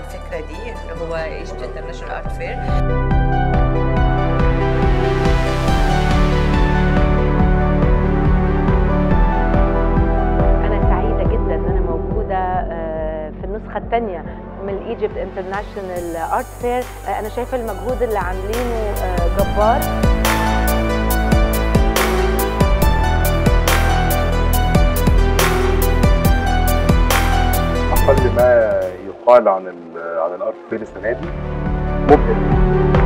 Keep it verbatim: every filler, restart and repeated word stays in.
الفكره دي اللي هو ايجيبت انترناشونال ارت فير. انا سعيده جدا ان انا موجوده في النسخه الثانيه من الايجيبت انترناشونال ارت فير. انا شايفه المجهود اللي عاملينه جبار. أقل ما يقال عن عن الارت فير السنه دي مبهر.